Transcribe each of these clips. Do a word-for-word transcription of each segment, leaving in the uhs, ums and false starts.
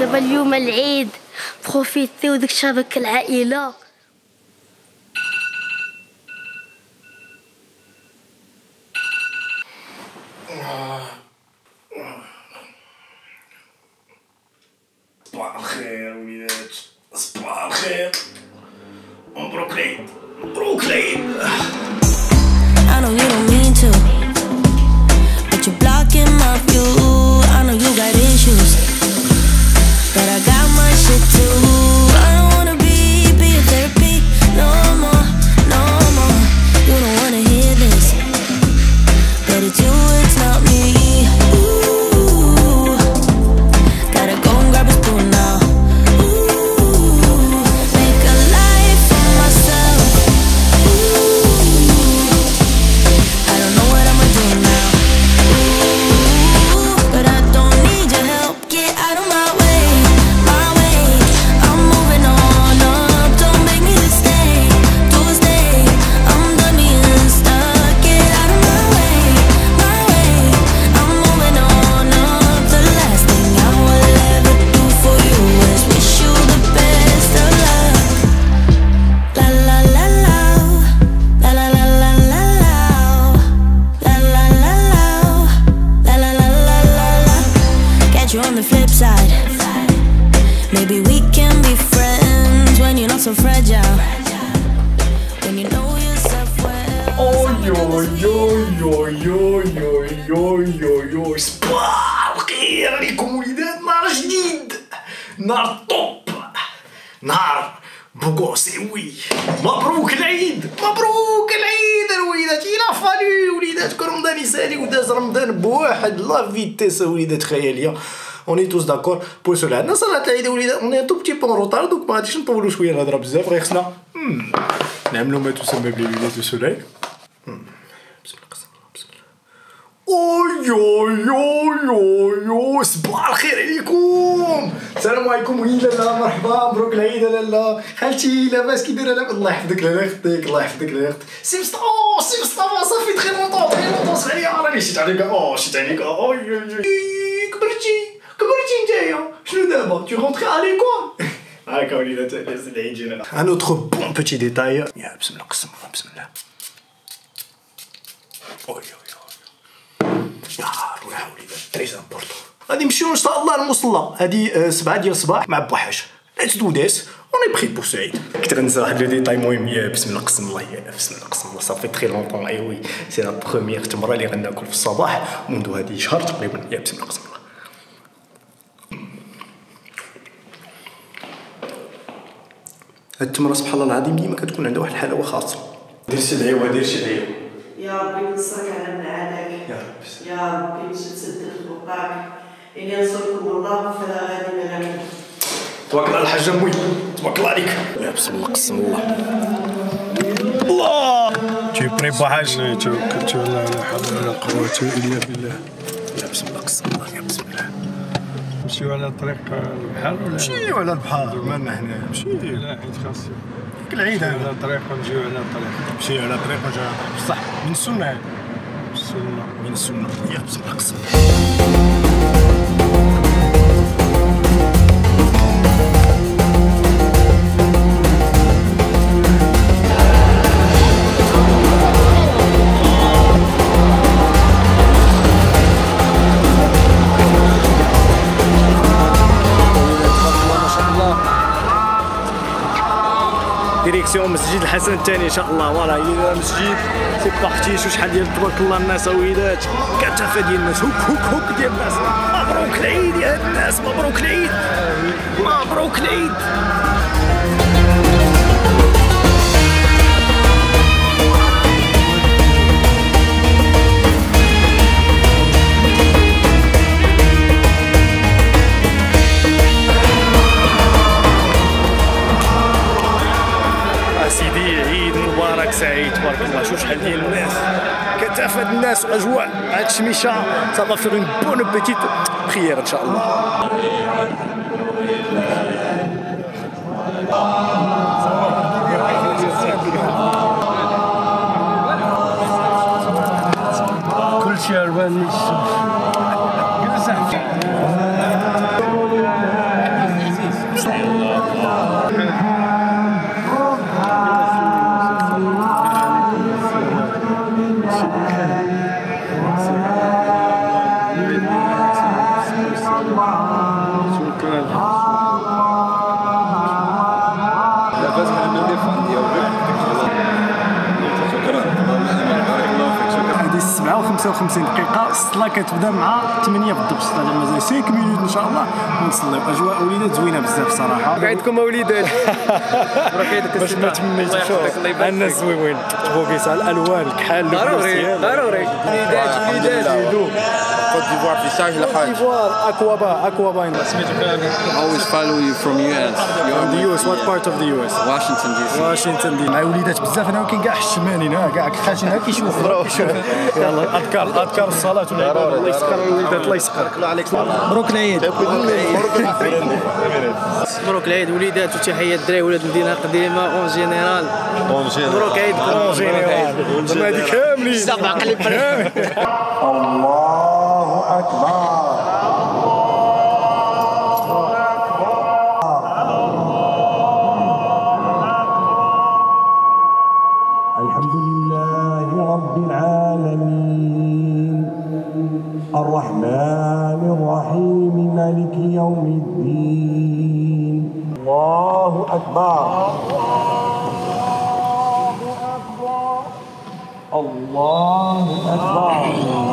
دابا اليوم العيد، بروفيتيو ديك شبك العائله. صباح الخير وليدات، صباح الخير. مبروك العيد، مبروك العيد. I know you don't mean to, but you're blocking my view. I know you got issues, but I got my shit too. I don't wanna be, be your therapy no more, no more. You don't wanna hear this, but it's you, it's not me. Ooh, gotta go and grab a spoon now. Ooh, make a life for myself. Ooh, I don't know what I'ma do now. Ooh, but I don't need your help. Get out of my way, my way. I'm moving on up. Don't make me stay, to stay. I'm done being stuck. Get out of my way, my way. I'm moving on up. The last thing I will ever do for you is wish you the best of luck. La la la la, la la la la la la, la la la la, la la la la la. Catch you on the flip side. Maybe we can be friends when you're not so fragile. When you know yourself well. اوي اوي اوي اوي اوي اوي اوي اوي. صباح الخير عليكم وليدات، نهار جديد، نهار طوب، نهار بوغوسيوي. مبروك العيد، مبروك العيد الوليدات. إلا فالو وليدات رمضان يسالي وداز رمضان بواحد لا فيتيس وليدات خياليه. اوني توس داكور بور سولا. عندنا صلاة العيد وليدات، اوني تو بتي بون روطار، دوك ما غاديش نطولو شويه الهضره بزاف، غير خصنا نعملو ما تسمى بليلات دو سولاي. بسم الله قسم الله، بسم الله. اوي اوي اوي اوي اوي. صباح الخير عليكم، السلام عليكم. وي لالا مرحبا، مبروك العيد لالا. خالتي لاباس كي دايره؟ لاباس، الله يحفظك لالا اختك، الله يحفظك لالا اختك. سي مصطفى، او سي مصطفى، صافي تخي لونطون تخي لونطون صغير، راني شيت عليك. او شيت عليك. اوي اوي اوي. كبرتي كبرتي نتايا، شنو دابا؟ tu rentres à l'école؟ هاكا وليدات لاباس العيد جينا. ان اوتر بون بوتي ديتاي. يا بسم الله قسم الله، بسم الله. اوي اوي اوي. يا روح وليدات، تريز امبورطون. غادي نمشيو ان شاء الله للمصلى. هادي سبعة ديال الصباح مع بوحاش. ليتس دو ذيس، اوني بري بور سعيد. كنت غنسى واحد لو ديتاي مهم. يا بسم الله قسم الله، يا بسم الله قسم الله. صافي تري لونطون. اي وي، سي لا بروميير تمره اللي غناكل في الصباح منذ هذه شهر تقريبا. يا بسم الله قسم الله. هاد التمره سبحان الله العظيم ديما كتكون عندها واحد الحلاوه خاصه. دير شي دعيوه، دير شي دعيوه. يا ربي ينصرك على من عاداك، يا ربي، يا ربي تسدد خطاك، إن ينصركم الله فلا غالب لكم. تبارك الله الحاج اموي، تبارك الله عليك. يا بسم الله قسم الله. الله تي بري بوحاش. توكلت على الله، لا حول ولا قوة إلا بالله. يا بسم الله قسم الله، يا بسم الله. نمشيو على طريق البحر ولا نمشيو على البحر، مالنا هنا. نمشيو لا حيت خاص العيد على هذا. طريق ونجيو على طريق. نمشيو على طريق وجا على طريق، بصح من السنه، السنة من السنه. يا بسم الله قسم. ديريكسيون مسجد الحسن الثاني ان شاء الله. فوالا الى مسجد سي بارتي. شو شحال ديال تبارك الله الناس وليدات، كثافه ديال الناس، هوك هوك هوك ديال الناس. مبروك العيد يا هاد الناس، مبروك العيد، مبروك العيد. سيدي عيد مبارك سعيد، تبارك الله. شوف شحال ديال الناس، كثافه الناس واجواء. هاد الشميشه صافا فيغ اون بون بيتيت بريير ان شاء الله. كلشي هربان من الشمس. سبعة وخمسة وخمسين دقيقة. الصلاة كتبدا مع ثمانية بالضبط، هذا مازال خمسة مينوت إن شاء الله ونصليو. أجواء وليدات زوينة بزاف صراحة. عندكم وليدات باش ما تمنيتش الناس زوينين بوكيسا الألوان الكحال ضروري ضروري وليدات وليدات Côte d'Ivoire visage la Côte d'Ivoire Aquaba Aquaba always follow you from U S. You're the U S. What part of the U S? Washington D C. Washington D C. مع وليدات بزاف انا كاين كاع الشمالين ها كاع خاشين ها كيشوفوا يلا اذكار اذكار الصلاة والعبادة. الله يسخر الوليدات الله يسخرك. الله عليك مبروك العيد. مبروك العيد وليدات وتحية الدراري ولاد المدينة القديمة اون جينيرال. مبروك عيد اون جينيرال. زعما هادي كاملين سبع قلب الله أكبر. الحمد لله رب العالمين الرحمن الرحيم مالك يوم الدين. الله أكبر. الله أكبر.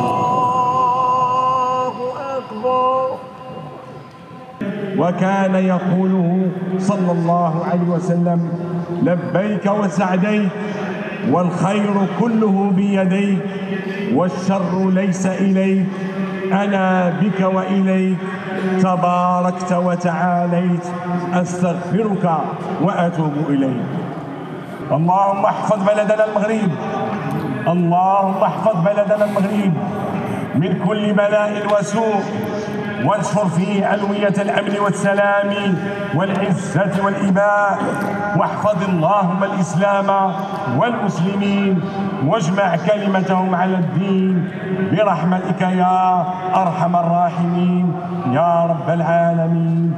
وكان يقوله صلى الله عليه وسلم لبيك وسعديك والخير كله بيديك والشر ليس إليك أنا بك وإليك تباركت وتعاليت أستغفرك وأتوب إليك. اللهم احفظ بلدنا المغرب. اللهم احفظ بلدنا المغرب من كل بلاء وسوء وانشر فيه علوية الأمن والسلام والعزة والإباء واحفظ اللهم الإسلام والمسلمين واجمع كلمتهم على الدين برحمتك يا أرحم الراحمين يا رب العالمين.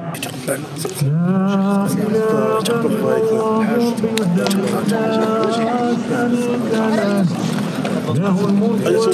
مبروك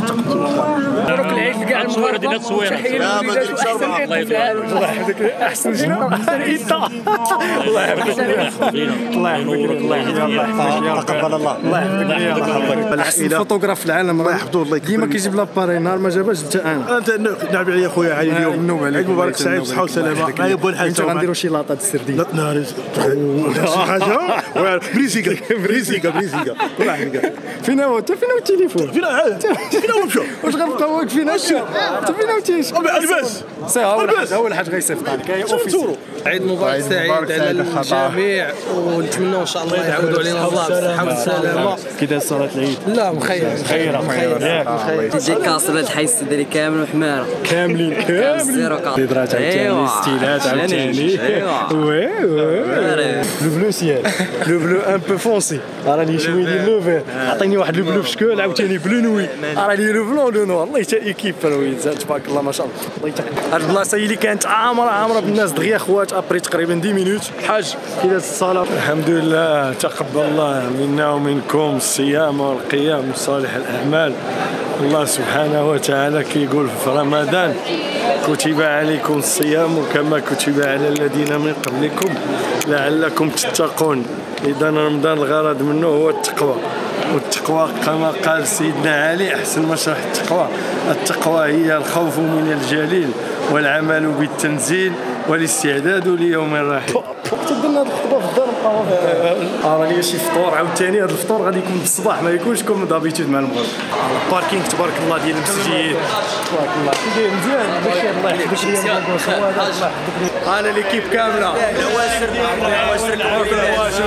العيد لكاع المغاربة وتحية للوليدات وأحسن عيد في العالم. الله يحفظك. أحسن شنو؟ أحسن عيد. الله يحفظك. الله يحفظك. الله يحفظك. تقبل الله. الله يحفظك. أحسن فوتوغراف في العالم. الله يحفظه. الله ديما كيجيب لاباري نهار ما جابهاش حتى أنا. أنت نعم عليا خويا علي اليوم. عيد مبارك سعيد بصحة وسلامة. عيب الحاج. أنت غنديرو شي لاطة السردين. ناري. شي حاجة. بريزيكا بريزيكا بريزيكا. الله يحفظك. فين هو؟ أنت فين هو التليفون؟ فين فين هو مشى؟ واش غنبقاو واقفين هكا؟ أنت فين هو تيش؟ الباس. سي أول حاجة أول حاجة غيصيفط عليك. هي أوفيسي. عيد مبارك سعيد على الجميع ونتمنوا ان شاء الله يعاودوا علينا الله بالصحه والسلامه. كي داز صلاة العيد؟ لا مخير مخيرة مخيرة. تجي كاسر الحي السدري كامل وحماره كاملين كاملين. تيدرات عاوتاني ستيلات عاوتاني. وي وي. لو بلو سيال لو بلو ان بو فونسي راني شويه ديال لو فير. عطيني واحد لو بلو بشكل عاوتاني بلو نوي راني لو بلون لو نوار. الله يتا ايكيب رويد تبارك الله ما شاء الله. الله يتا هاد البلاصه هي اللي كانت عامره عامره بالناس دغيا خوات ابري تقريبا عشرة مينوت. حاج كي داز الصلاه. الحمد لله تقبل الله منا ومنكم الصيام والقيام وصالح الاعمال. الله سبحانه وتعالى كيقول في رمضان كتب عليكم الصيام كما كتب على الذين من قبلكم لعلكم تتقون. إذا رمضان الغرض منه هو التقوى، والتقوى كما قال سيدنا علي أحسن مشرح التقوى. التقوى هي الخوف من الجليل والعمل بالتنزيل والاستعداد ليوم الرحيل. تدنا هاد الخطبه في الدار نبقاو فيها. راه ليا شي فطور عاوتاني. هاد الفطور غادي يكون بالصباح ما يكونش كوم دابيتود مع المغرب. الباركينغ تبارك الله ديال المسجد تبارك الله كي داير مزيان. الله يحفظك ليا الله يحفظك. انا ليكيب كامله العواشر العواشر العواشر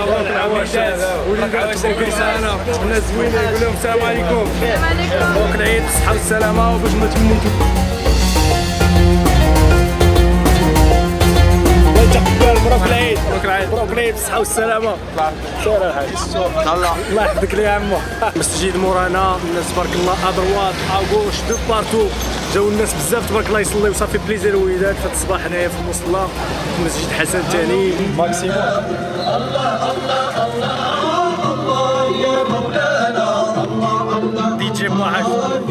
العواشر كل سنه الناس زوينه. يقول لهم السلام عليكم. السلام عليكم. مبروك العيد بالصحه والسلامه وباش ما تموتوا. الله يتقبل. مبروك العيد مبروك العيد مبروك العيد بالصحة والسلامة. سير الحاج. الله يحفظك لي يا عمو. مسجد مورانا الناس تبارك الله ادروات اغوش دو بارتو جاو الناس بزاف تبارك الله يصليو صافي بليزير الوليدات في الصباح هنايا في المصلى في مسجد حسن الثاني ماكسيموم. الله الله الله يا مولانا دي جي معاك.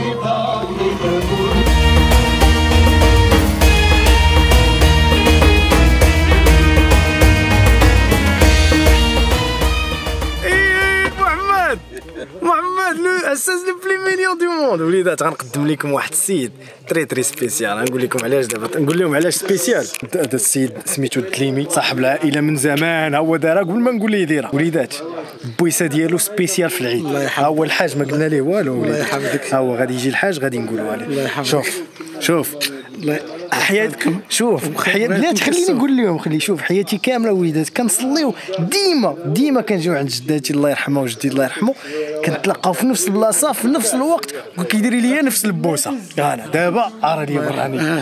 محمد لو اساس لو بلي ميليون دو موند. وليدات غنقدم لكم واحد السيد تري تري سبيسيال. غنقول لكم علاش دابا نقول لهم علاش سبيسيال. هذا السيد سميتو الدليمي صاحب العائله من زمان ها هو دارها قبل ما نقول ليه ديرها. وليدات البويسه ديالو سبيسيال في العيد. ها هو الحاج ما قلنا ليه والو. الله يحفظك. ها هو غادي يجي الحاج غادي نقولوا عليه. شوف شوف حياتكم شوف حياتي بلاتي خليني نقول لهم خلي شوف حياتي كامله وليدات كنصليو ديما ديما كنجيو عند جداتي الله يرحمها وجدي الله يرحمه كنتلاقاو في نفس البلاصه في نفس الوقت وكيدير ليا نفس البوسه. انا دابا راه لي براني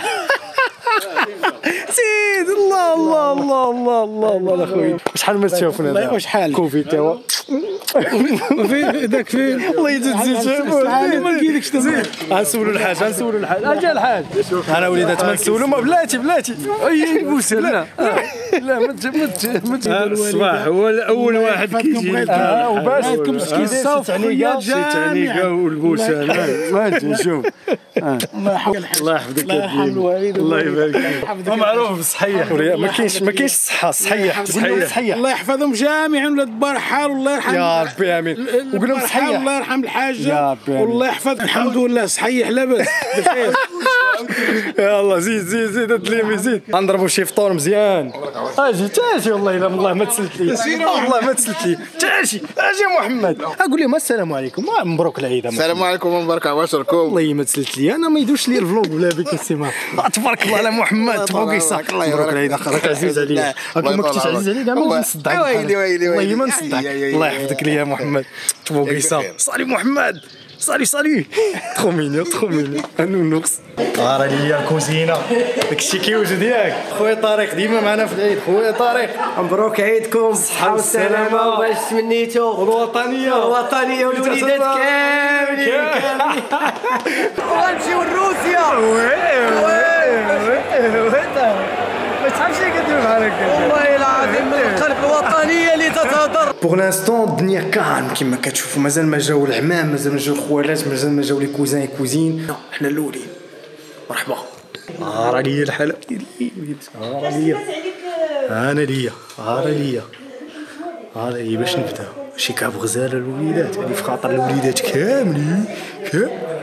سيد الله الله الله الله الله الله اخويا شحال ما تشوفنا دابا شحال كوفي توا وفين داك فين الله يزيد زيد ما كاينكش تما. غنسولوا الحاج غنسولوا الحاج اجا الحاج. انا وليدات ما نسولوا ما بلاتي بلاتي اي بوسه لا لا ما ما الصباح هو اول واحد كيجي اه وباش مسكين الصوف عنيقه شي عنيقه والبوسه ما شوف الله يحفظك الله يحفظك الله يبارك فيك. معروف بالصحيح ما كاينش ما كاينش الصحه صحيح صحيح. الله يحفظهم جميعا ولاد بارحال والله يرحم يا ربي امين وقول لهم صحيح الله يرحم الحاجه والله يحفظ الحمد لله صحيح لاباس بخير. يلا زيد زيد زيد الدليمي زيد غنضربوا شي فطور مزيان. اجي تاجي والله الا والله ما تسلت لي والله ما تسلت لي تاجي اجي يا محمد اقول لهم السلام عليكم مبروك العيد. السلام عليكم ومبارك عواشركم. والله ما تسلت لي انا ما يدوش لي الفلوج بلا بك السيما. تبارك الله على محمد تبارك يساق مبروك العيد اخاك عزيز عليا هاك ما كنتيش عزيز عليا كاع ما نصدعك ويلي ويلي والله ما نصدعك. الله يحفظك لي يا محمد تبارك يساق. صالي محمد صالي صالي تخو مينيو تخو مينيو النونوكس. راه ليا الكوزينه داكشي كيوجد ياك. خويا طارق ديما معنا في العيد. خويا طارق مبروك عيدكم بالصحه والسلامه واش تمنيتو والوطنيه الوطنيه والوليدات كاملين كاملين غنمشيو لروسيا. وي وي وي ما تعرفش كدير بحال هكا والله العظيم من القلب الوطنيه اللي تتهضر. بوغ لانستون الدنيا كالم كيما كتشوفوا مازال ما جاو العمام مازال ما جاو الخوالات مازال ما جاو لي كوزان كوزين حنا الاولين. مرحبا ها راه ليا الحاله ديالي ها راه ليا انا ليا ها راه ليا ها ليا باش نبدا شي كعب غزاله الوليدات هذه في خاطر الوليدات كاملين كاملين.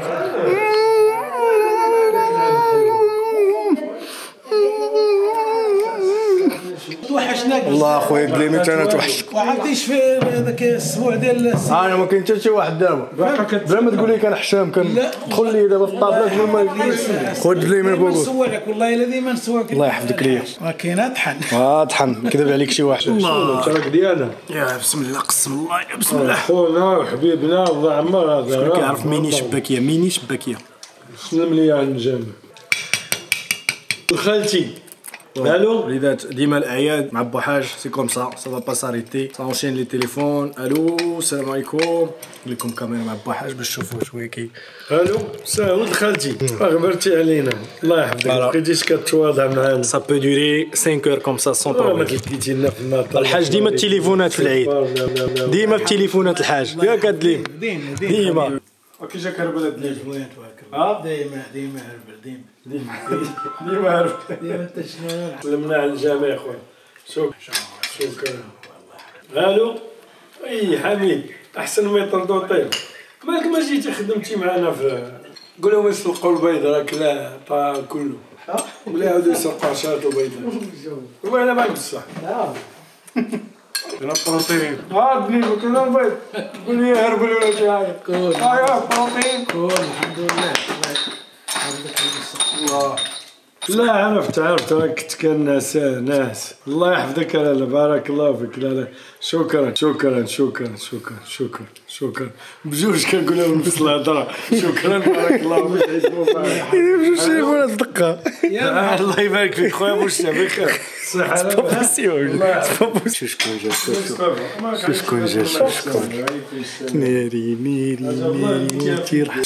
توحشناك والله اخويا دليمي انا توحشك. ما عرفتيش في هذاك الاسبوع ديال انا ما كاين حتى شي واحد دابا بلا ما تقول لي كان حشام كان دخل لي دابا في الطابله قبل ما خذ دليمي بوكو نسوقك والله الذي ما نسوقك. الله يحفظك ليا راه كاينه طحن اه طحن كذب عليك شي واحد. الله التراك ديالنا يا بسم الله قسم الله يا بسم الله خونا وحبيبنا الله عمر هذا كيعرف ميني شباكيه ميني شباكيه سلم لي على الجامع خالتي. الو وليدات ديما الاعياد مع بوحاج سي كوم سا سا با با ساريتي سا اونشين لي تليفون. الو السلام عليكم نقول لكم كاميرا مع بوحاج باش تشوفوا شويه كي. الو سا ولد خالتي غبرتي علينا الله يحفظك ما بقيتيش كتواضع معانا. سا بو دوري خمسة اور كوم سا سون بروبليم. ما كليتي لنا في المطار الحاج ديما التليفونات في العيد ديما التليفونات الحاج ياك هاد ديما كي جاك هربل هاد الليل ها ديما ديما هربل ديما ديما ديما هربل ديما انت شنو سلمنا على الجميع خويا. شكرا شكرا والله. الو اي حميد احسن ما يطردوا طيب مالك ما جيتي خدمتي معنا في قول لهم يسلقوا البيض راك لا طا كله ولا يعاودوا يسلقوا عشرة البيضات وانا معك بصح. انا بروتين ها بني كنا البيض قول لي هربل ولا شي حاجه كول اه بروتين كول الحمد لله الله. لا عرفت عرفت راك كنت كان ناس ناس الله يحفظك لالا بارك الله فيك لالا شكرا شكرا شكرا شكرا شكرا شكرا بجوج كنقول لهم نفس الهضره شكرا بارك الله فيك بجوج شايفونا الدقه الله يبارك فيك خويا بوشنا بخير صحه شكون جا شكون جا شكون ناري ناري ناري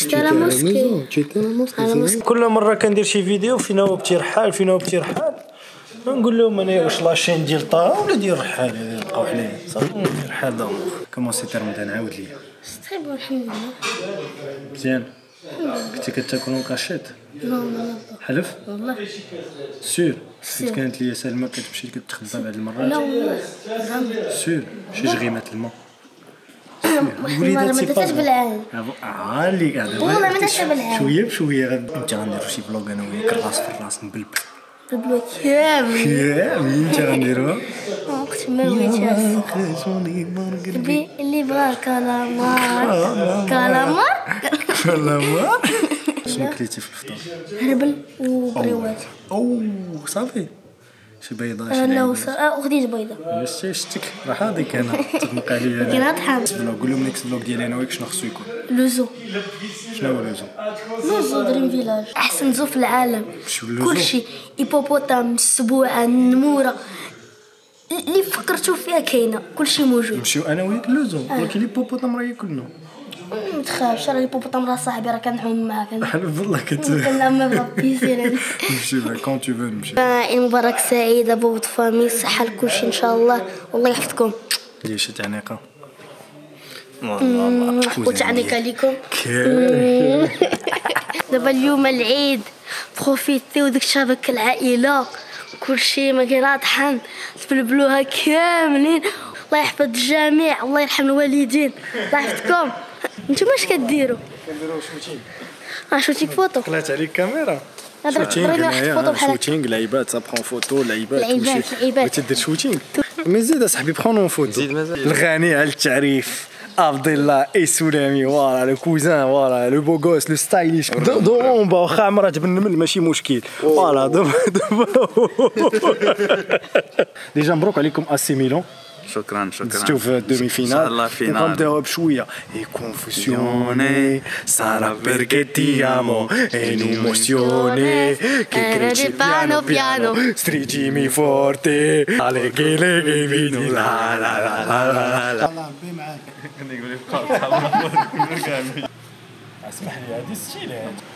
تيرحال كل مره كندير شي فيديو فين هو بتيرحال فين هو بتيرحال نقول لهم انا واش لاشين ديال طه ولا ديال رحال هذه بقاو حنايا صافي رحال دابا كومون سيتي رمضان عاود ليا سي بون الحمد لله مزيان كنتي كتاكل كاشيت لا لا حلف والله سور حيت كانت ليا سلمى كتمشي كتخبى بعض المرات لا والله سور شي جغيمات الماء الوليدات ما درتهاش بالعين ها اللي قاعده والله ما درتها بالعين شويه بشويه انت غنديرو شي بلوغ انا وياك الراس في الراس نبلبل بلو كامل كامل انت غنديروها وقت ما بغيتها اللي اللي بغا كالامار كالامار كالامار شنو كليتي في الفطور؟ هربل وبريوات اوه صافي شي بيضه شي انا وخديت بيضه شتي شتك راه هذيك انا تطبق عليا كاينه طحان قول لهم نيكست بلوك ديالي انا وياك شنو خصو يكون لوزو شنو هو لوزو لوزو دريم فيلاج احسن زو في العالم كلشي هيبوبوتام السبوعه النموره اللي فكرتو فيها كاينه كلشي موجود نمشيو انا وياك لوزو ولكن الهيبوبوتام راه ياكلنا ما تخافش راه الهيبوبوتام راه صاحبي راه كنحوم معاك حلف بالله كت كنلعب بربي سير نمشي معاك كون تو فو نمشي عيد مبارك سعيد ابو فامي صحه لكلشي ان شاء الله والله يحفظكم لي شي تعنيقه وتعنيقه ليكم دابا اليوم العيد بروفيتيو ديك شبك العائله كلشي ما كاين طحن تبلبلوها كاملين الله يحفظ الجميع الله يرحم الوالدين الله يحفظكم نتوما اش كديروا كنديروا شوتينغ اه شوتينغ فوتو طلعت عليك كاميرا شوتينغ شوتينغ لعيبات ça prend photo لعيبات لعيبات لعيبات وتدير شوتينغ مي زيد اصاحبي برونو فوتو زيد مازال الغني على التعريف عبد الله اي سلامي فوالا لو كوزان فوالا لو بو غوس لو ستايليش دومبا واخا عمرها تبن من ماشي مشكل فوالا دابا دابا ديجا مبروك عليكم اسي ميلون شكرا شكرا نزيدو في الدومي فينال ان شاء الله فينال نبداو بشويه اي كونفوسيوني سارا بيركي تي امو اي نوموسيوني كي كريتشي بيانو بيانو ستريتشي مي فورتي عليكي ليكي فيني لا لا لا لا لا الله ربي معاك نقول لك اسمح لي هذه ستيل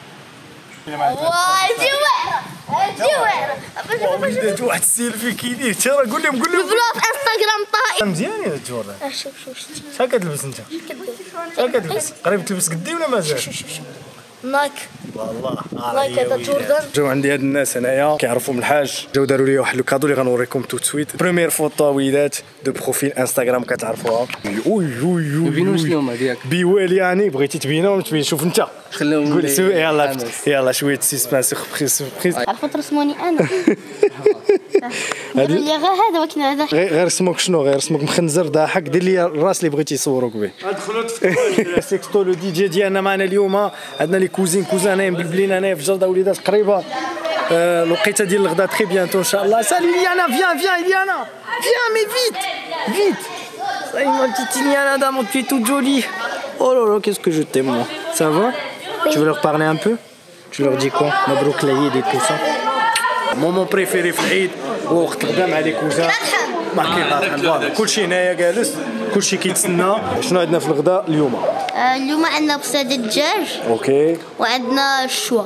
واي جي واعره جي واعره وليدات واحد السيلفي كيدير تا راه قول لهم قول لهم بلو في انستغرام طاي مزيان يا جوردان شوف شوف شحال كتلبس انت شحال كتلبس قريب تلبس قدي ولا مازال نايك والله نايك هذا جوردان جاو عندي هاد الناس هنايا كيعرفوا من الحاج جاو داروا لي واحد لو كادو اللي غنوريكم تو سويت بروميير فوطو وليدات دو بروفيل انستغرام كتعرفوها وي وي وي بينوش اليوم هذيك بيوال يعني بغيتي تبينها ولا تبين شوف انت خليهم قول سو يلا يلا شويه سيسبانس سوربريز سوربريز عرفوا ترسموني انا دير لي غير هذا ولكن هذا غير اسمك شنو غير اسمك مخنزر ضاحك دير لي الراس اللي بغيتي يصوروك به دخلوا سيكستو لو دي جي ديالنا معنا اليوم عندنا لي كوزين كوزانين بلبلين هنايا في جرده وليدات قريبه الوقيته ديال الغدا تري بيانتو ان شاء الله سالي ليانا فيان فيان ليانا فيان مي فيت فيت ça y ma petite Iliana dame tu es toute jolie oh là là qu'est-ce que je t'aime moi ça va tu veux leur parler un peu tu leur dis quoi مبروك العيد et tout ça مومون بريفيري في العيد هو وقت الغدا مع لي كوزان ما كاين طاحن فوالا كلشي هنايا جالس كلشي كيتسنى شنو عندنا في الغداء اليوم اليوم عندنا بصيد الدجاج اوكي وعندنا الشوا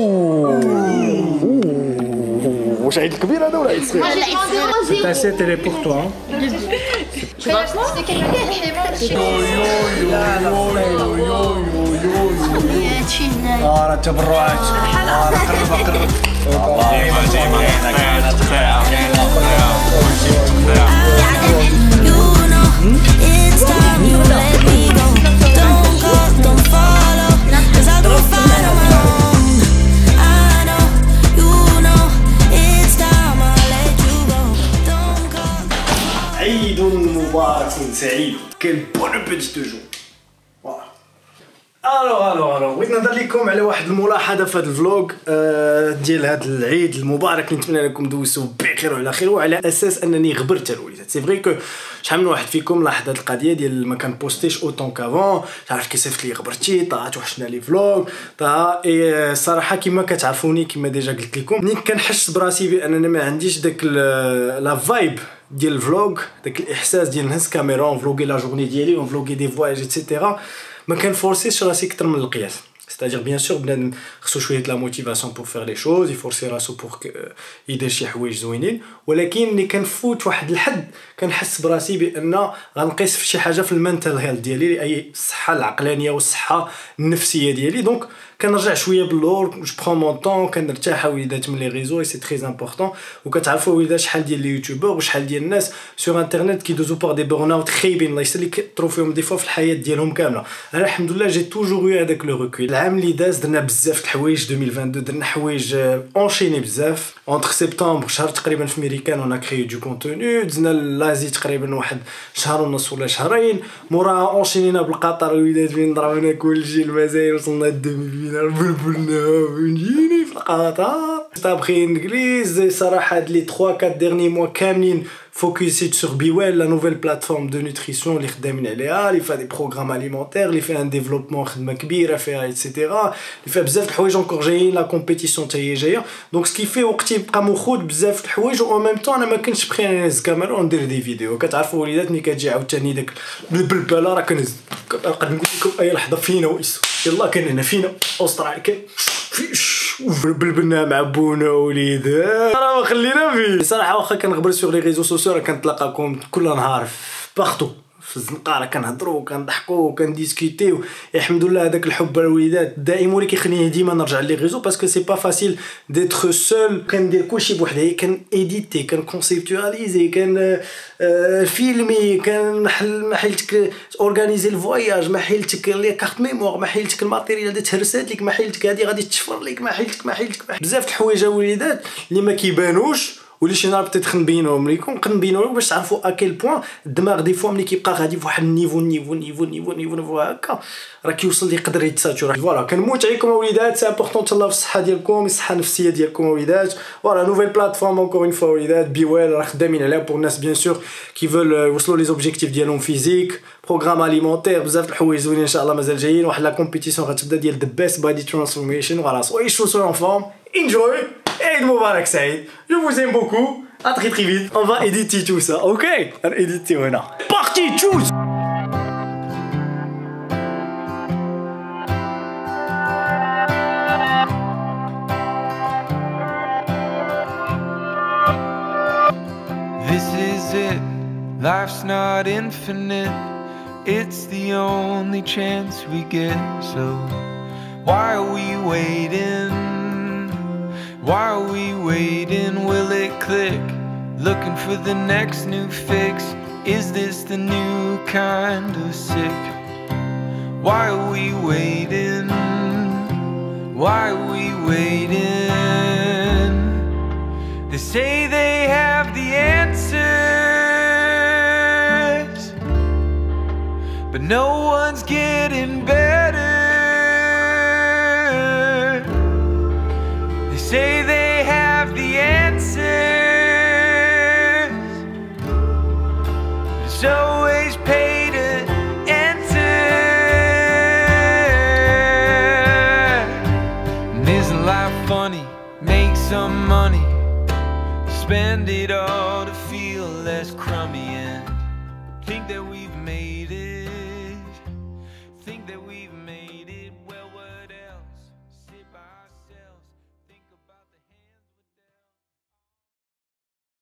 واش عيد كبير هذا ولا عيد صغير العيد صغير تا سي تيلي بور توا اه راه تبرعات اه راه قرب قرب ديما ديما كانت خير كانت عيد مبارك سعيد. Quel bon appétit de jour. Voilà. الو الو الو بغيت نهضر لكم على واحد الملاحظه في هذا الفلوق آه ديال هذا العيد المبارك اللي نتمنى لكم دوزتوه بخير وعلى خير، وعلى اساس انني غبرت الوليدات. سي فري كو شحال من واحد فيكم لاحظ هذه القضيه ديال ما كان بوستيش اوتون كافون، تعرف كي صيفط لي غبرتي طاعت وحشنا لي فلوق طا اي الصراحه كما كتعرفوني كما ديجا قلت لكم ملي كنحس براسي باننا ما عنديش داك لا فايب ديال الفلوق، داك الاحساس ديال نهز كاميرا ونفلوغي لا جورني ديالي ونفلوغي دي فواياج ايتترا، ما كنفورسيش راسي اكثر من القياس. c'est-à-dire bien sûr بنادم خصو شويه لا موتيفاسيون بور فير لي شوز، يفورسي راسو بور يدير شي حوايج زوينين، ولكن ملي كنفوت واحد الحد كنحس براسي بان غنقيس في شي حاجه في المنتال هيلث ديالي، اي الصحه العقلانيه والصحه النفسيه ديالي. دونك كنرجع شويه باللور، جو برون مون طون، كنرتاح وليدات من لي ريزو، سي تري امبورطون. وكتعرفوا وليدات شحال ديال لي يوتيوبر وشحال ديال الناس سور انترنيت كيدوزو بار دي بورن اوت خايبين، الله يسلك تروفيهم دي فوا في الحياه ديالهم كامله. انا الحمد لله جي توجور يو هذاك لو ريكول. العام اللي داز درنا بزاف د الحوايج، ألفين واثنين وعشرين درنا حوايج اونشيني بزاف. اونتر سبتمبر شهر تقريبا في ميريكان انا كريي دو كونتوني، دزنا لازي تقريبا واحد شهر ونص ولا شهرين، موراها اونشينينا بالقطر وليدات فين ضربنا كلشي المزايا، وصلنا الدمي فينا بلبلنا ونجيني في القطر طابخين انجليز. صراحه هاد لي ثلاثة أربعة ديرني موا كاملين فوكسيت سور بيويل، لا نوفيل بلاتفورم دو نوتريسيون اللي خدامين عليها، اللي فيها دي بروغرام اليمونتير، اللي فيها ان ديفلوبمون خدمه كبيره فيها ايتترا، اللي فيها بزاف د الحوايج اونكور جايين، لا كومبيتيسيون حتى هي جايه. دونك سكيفي وقتي بقى مخود بزاف د الحوايج، و ميم طون انا ما كنتش بخي نهز كاميرا وندير دي فيديو. كتعرفوا وليدات ملي كتجي عاوتاني داك بالبلبله راه كنهز، كنقدر نقول لكم اي لحظه فينا ويسو يلا كان هنا فينا استراليا كان بلبلنا مع بونا وليدات راه خلينا فيه. صراحه واخا كنغبر سور لي ريزو سوسيو راه كنتلاقاكم كل نهار باغتو في الزنقه، راه كنهضروا وكنضحكوا وكنديسكوتيو. الحمد لله هذاك الحب الوليدات دائما اللي كيخليني ديما نرجع لي ريزو، باسكو سي با فاسيل ديتر سول. كندير كلشي بوحدي، كان ايديتي، كان كونسيبتواليزي، كان آه فيلمي، كان محل محلتك اورغانيزي الفواياج، محلتك لي كارت ميموار، محلتك الماتيريال اللي تهرسات لك، محلتك هذه غادي تشفر لك، محلتك محلتك بزاف د الحوايج وليدات اللي ما كيبانوش، واللي شي نهار بتيت نبينوهم لكم، نبينو لكم باش تعرفوا اكيل بوين الدماغ دي فوا ملي كيبقى غادي فواحد النيفو نيفو نيفو نيفو نيفو نيفو هكا راه كيوصل يقدر يتساتورا. فوالا كنموت عليكم وليدات، سي امبورطون تهلاو في الصحه ديالكم، الصحه النفسيه ديالكم وليدات. فوالا نوفيل بلاتفورم اونكور اون فوا وليدات، بيويل راه خدامين عليها بور الناس بيان سور كي فول يوصلوا لي زوبجيكتيف ديالهم فيزيك، بروغرام اليمونتير، بزاف د الحوايج زوينين ان شاء الله مازال جايين. واحد لا كومبيتيسيون غتبدا ديال ذا بيست بادي ترانسفورميشن. فوالا سوي شو سو اون فورم، انجوي، عيد مبارك سعيد، جو فوز ايم بوكو. À très très vite, on va éditer tout ça, ok? On va éditer maintenant. Parti, choose! This is it, life's not infinite, it's the only chance we get, so why are we waiting? Why are we waiting? Will it click? Looking for the next new fix. Is this the new kind of sick? Why are we waiting? Why are we waiting? They say they have the answers, but no one's getting better. They say they have the answers, it's always pay to enter. And isn't life funny? Make some money, spend it all to feel less crummy, and think that we've made